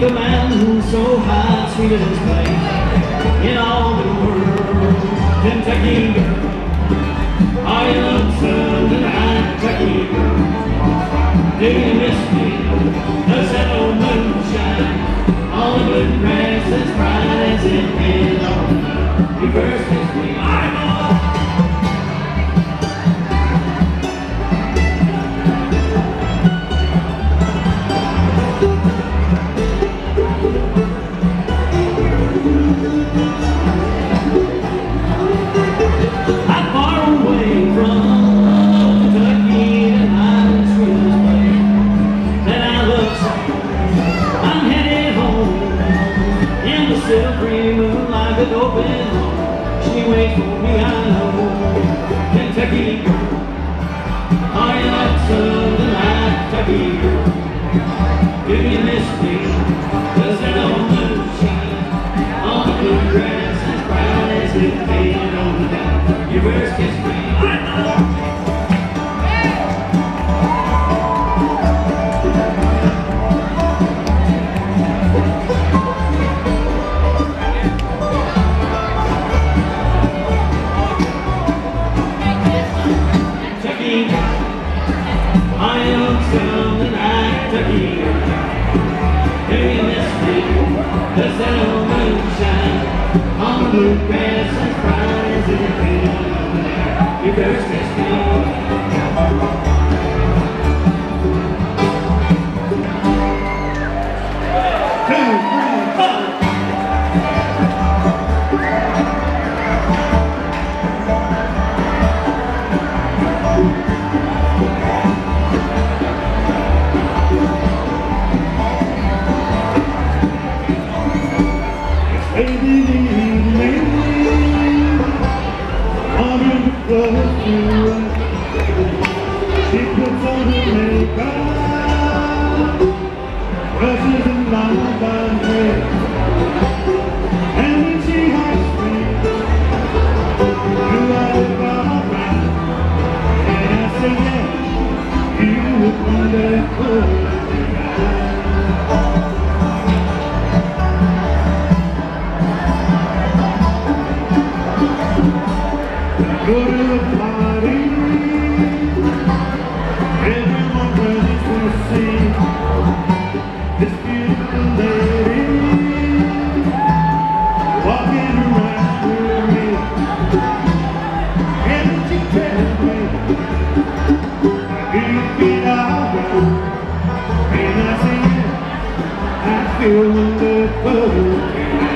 the man who's so high, sweetest place in all the world. Kentucky girl, are you lonesome tonight, Kentucky girl? Do you miss me? Does that old moonshine, all the good grass as bright as it is on you first kissed me? Silvery moonlight that open, she waits for me, I know. Kentucky girl, are you lonesome tonight, Kentucky girl? Do you miss me? Does that old moonshine on the blue grass as bright as it painted on the back? You first kissed me, I know. I am some tonight, Kentucky girl. Do you miss me? Does that old moonshine on the blue grass as bright as it painted on the back? You first kissed me. She puts on her makeup, brushes and lines on her, and when she hugs me, do I look alright? And I say yes, you look wonderful. Go to the party, everyone present to see this beautiful lady walking around with me. And she tells me, do you feel alright? And I say, I feel wonderful.